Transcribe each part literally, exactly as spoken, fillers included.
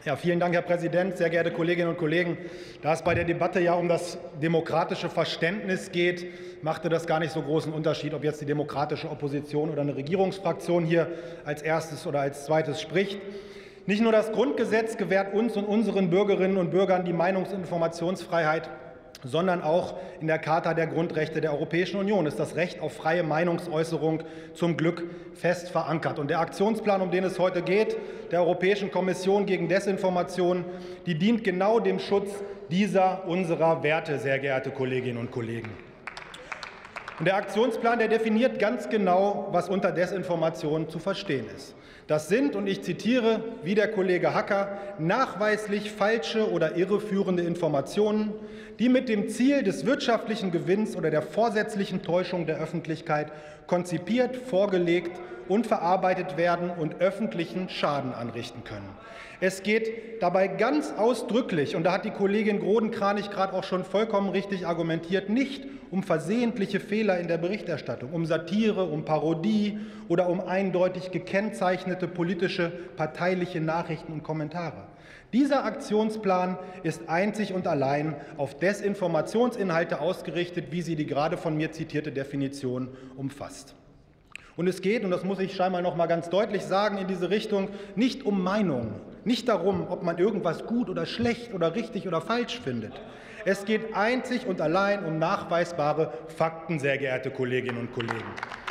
Ja, vielen Dank, Herr Präsident, sehr geehrte Kolleginnen und Kollegen. Da es bei der Debatte ja um das demokratische Verständnis geht, machte das gar nicht so großen Unterschied, ob jetzt die demokratische Opposition oder eine Regierungsfraktion hier als erstes oder als zweites spricht. Nicht nur das Grundgesetz gewährt uns und unseren Bürgerinnen und Bürgern die Meinungs- und Informationsfreiheit, sondern auch in der Charta der Grundrechte der Europäischen Union ist das Recht auf freie Meinungsäußerung zum Glück fest verankert. Und der Aktionsplan, um den es heute geht, der Europäischen Kommission gegen Desinformation, die dient genau dem Schutz dieser unserer Werte, sehr geehrte Kolleginnen und Kollegen. Und der Aktionsplan, der definiert ganz genau, was unter Desinformation zu verstehen ist. Das sind, und ich zitiere wie der Kollege Hacker, nachweislich falsche oder irreführende Informationen, die mit dem Ziel des wirtschaftlichen Gewinns oder der vorsätzlichen Täuschung der Öffentlichkeit konzipiert, vorgelegt und verarbeitet werden und öffentlichen Schaden anrichten können. Es geht dabei ganz ausdrücklich, und da hat die Kollegin Groden-Kranich gerade auch schon vollkommen richtig argumentiert, nicht um versehentliche Fehler in der Berichterstattung, um Satire, um Parodie oder um eindeutig gekennzeichnete politische, parteiliche Nachrichten und Kommentare. Dieser Aktionsplan ist einzig und allein auf Desinformationsinhalte ausgerichtet, wie sie die gerade von mir zitierte Definition umfasst. Und es geht, und das muss ich scheinbar noch mal ganz deutlich sagen, in diese Richtung nicht um Meinungen, nicht darum, ob man irgendwas gut oder schlecht oder richtig oder falsch findet. Es geht einzig und allein um nachweisbare Fakten, sehr geehrte Kolleginnen und Kollegen.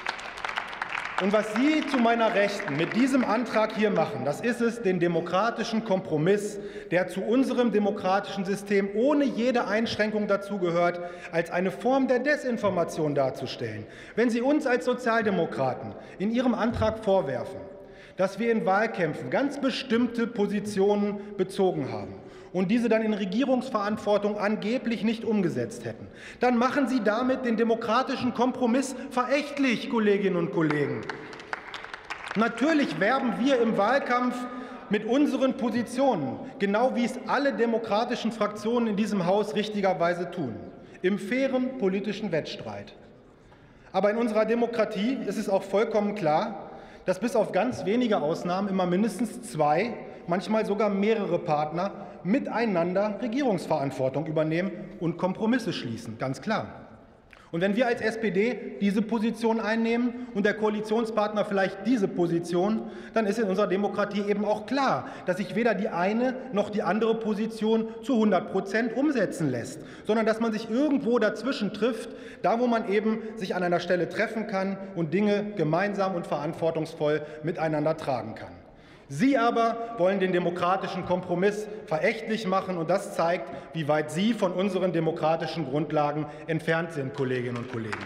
Und was Sie zu meiner Rechten mit diesem Antrag hier machen, das ist es, den demokratischen Kompromiss, der zu unserem demokratischen System ohne jede Einschränkung dazugehört, als eine Form der Desinformation darzustellen. Wenn Sie uns als Sozialdemokraten in Ihrem Antrag vorwerfen, dass wir in Wahlkämpfen ganz bestimmte Positionen bezogen haben und diese dann in Regierungsverantwortung angeblich nicht umgesetzt hätten, dann machen Sie damit den demokratischen Kompromiss verächtlich, Kolleginnen und Kollegen. Natürlich werben wir im Wahlkampf mit unseren Positionen, genau wie es alle demokratischen Fraktionen in diesem Haus richtigerweise tun, im fairen politischen Wettstreit. Aber in unserer Demokratie ist es auch vollkommen klar, dass bis auf ganz wenige Ausnahmen immer mindestens zwei, manchmal sogar mehrere Partner miteinander Regierungsverantwortung übernehmen und Kompromisse schließen, ganz klar. Und wenn wir als S P D diese Position einnehmen und der Koalitionspartner vielleicht diese Position, dann ist in unserer Demokratie eben auch klar, dass sich weder die eine noch die andere Position zu hundert Prozent umsetzen lässt, sondern dass man sich irgendwo dazwischen trifft, da wo man eben sich an einer Stelle treffen kann und Dinge gemeinsam und verantwortungsvoll miteinander tragen kann. Sie aber wollen den demokratischen Kompromiss verächtlich machen, und das zeigt, wie weit Sie von unseren demokratischen Grundlagen entfernt sind, Kolleginnen und Kollegen.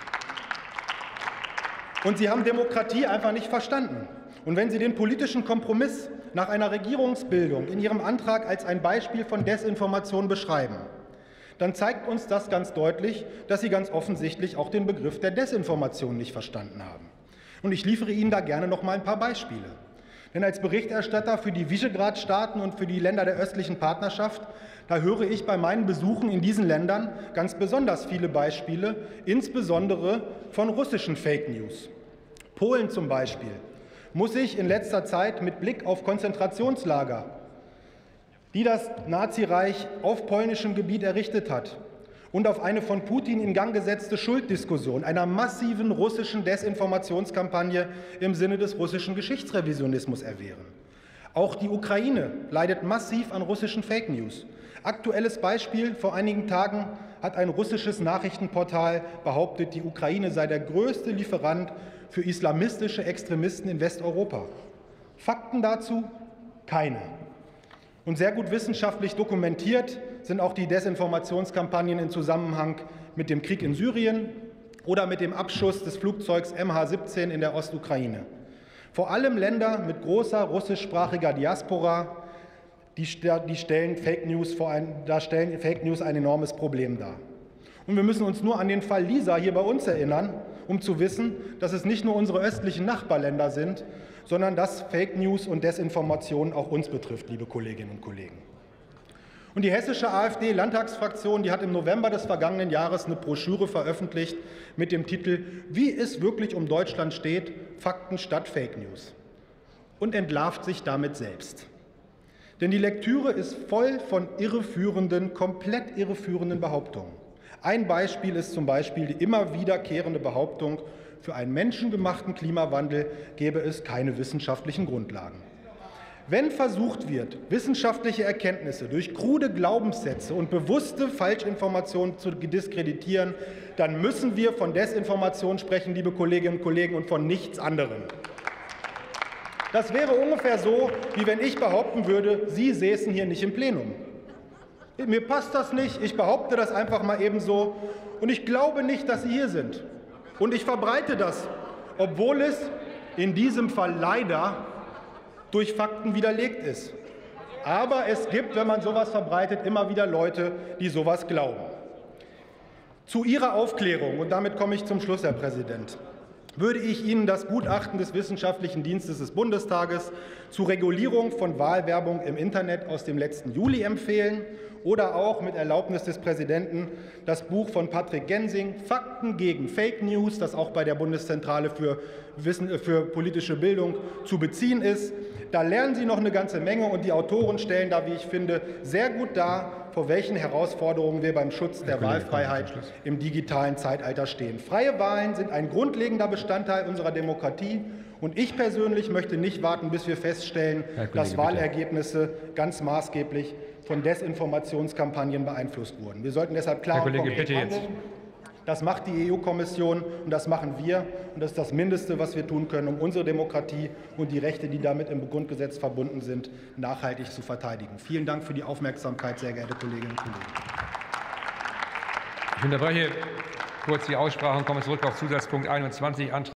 Und Sie haben Demokratie einfach nicht verstanden. Und wenn Sie den politischen Kompromiss nach einer Regierungsbildung in Ihrem Antrag als ein Beispiel von Desinformation beschreiben, dann zeigt uns das ganz deutlich, dass Sie ganz offensichtlich auch den Begriff der Desinformation nicht verstanden haben. Und ich liefere Ihnen da gerne noch mal ein paar Beispiele. Denn als Berichterstatter für die Visegrad-Staaten und für die Länder der östlichen Partnerschaft, da höre ich bei meinen Besuchen in diesen Ländern ganz besonders viele Beispiele, insbesondere von russischen Fake News. Polen zum Beispiel muss sich in letzter Zeit mit Blick auf Konzentrationslager, die das Nazireich auf polnischem Gebiet errichtet hat, und auf eine von Putin in Gang gesetzte Schulddiskussion einer massiven russischen Desinformationskampagne im Sinne des russischen Geschichtsrevisionismus erwehren. Auch die Ukraine leidet massiv an russischen Fake News. Aktuelles Beispiel: Vor einigen Tagen hat ein russisches Nachrichtenportal behauptet, die Ukraine sei der größte Lieferant für islamistische Extremisten in Westeuropa. Fakten dazu? Keine. Und sehr gut wissenschaftlich dokumentiert sind auch die Desinformationskampagnen im Zusammenhang mit dem Krieg in Syrien oder mit dem Abschuss des Flugzeugs M H siebzehn in der Ostukraine. Vor allem Länder mit großer russischsprachiger Diaspora, die, die stellen Fake News vor ein, da stellen Fake News ein enormes Problem dar. Und wir müssen uns nur an den Fall Lisa hier bei uns erinnern, um zu wissen, dass es nicht nur unsere östlichen Nachbarländer sind, sondern dass Fake News und Desinformation auch uns betrifft, liebe Kolleginnen und Kollegen. Und die hessische AfD-Landtagsfraktion, die hat im November des vergangenen Jahres eine Broschüre veröffentlicht mit dem Titel »Wie es wirklich um Deutschland steht – Fakten statt Fake News« und entlarvt sich damit selbst. Denn die Lektüre ist voll von irreführenden, komplett irreführenden Behauptungen. Ein Beispiel ist zum Beispiel die immer wiederkehrende Behauptung, für einen menschengemachten Klimawandel gäbe es keine wissenschaftlichen Grundlagen. Wenn versucht wird, wissenschaftliche Erkenntnisse durch krude Glaubenssätze und bewusste Falschinformationen zu diskreditieren, dann müssen wir von Desinformation sprechen, liebe Kolleginnen und Kollegen, und von nichts anderem. Das wäre ungefähr so, wie wenn ich behaupten würde, Sie säßen hier nicht im Plenum. Mir passt das nicht, ich behaupte das einfach mal ebenso und ich glaube nicht, dass Sie hier sind. Und ich verbreite das, obwohl es in diesem Fall leider durch Fakten widerlegt ist. Aber es gibt, wenn man sowas verbreitet, immer wieder Leute, die sowas glauben. Zu Ihrer Aufklärung, und damit komme ich zum Schluss, Herr Präsident, würde ich Ihnen das Gutachten des Wissenschaftlichen Dienstes des Bundestages zur Regulierung von Wahlwerbung im Internet aus dem letzten Juli empfehlen oder auch mit Erlaubnis des Präsidenten das Buch von Patrick Gensing, Fakten gegen Fake News, das auch bei der Bundeszentrale für, Wissen, für politische Bildung zu beziehen ist. Da lernen Sie noch eine ganze Menge, und die Autoren stellen da, wie ich finde, sehr gut dar, vor welchen Herausforderungen wir beim Schutz der Wahlfreiheit im digitalen Zeitalter stehen. Freie Wahlen sind ein grundlegender Bestandteil unserer Demokratie. Und ich persönlich möchte nicht warten, bis wir feststellen, Kollege, dass Wahlergebnisse bitte. ganz maßgeblich von Desinformationskampagnen beeinflusst wurden. Wir sollten deshalb klar und konkret handeln. Das macht die E U-Kommission und das machen wir. Und das ist das Mindeste, was wir tun können, um unsere Demokratie und die Rechte, die damit im Grundgesetz verbunden sind, nachhaltig zu verteidigen. Vielen Dank für die Aufmerksamkeit, sehr geehrte Kolleginnen und Kollegen. Ich unterbreche kurz die Aussprache und komme zurück auf Zusatzpunkt einundzwanzig. Antrag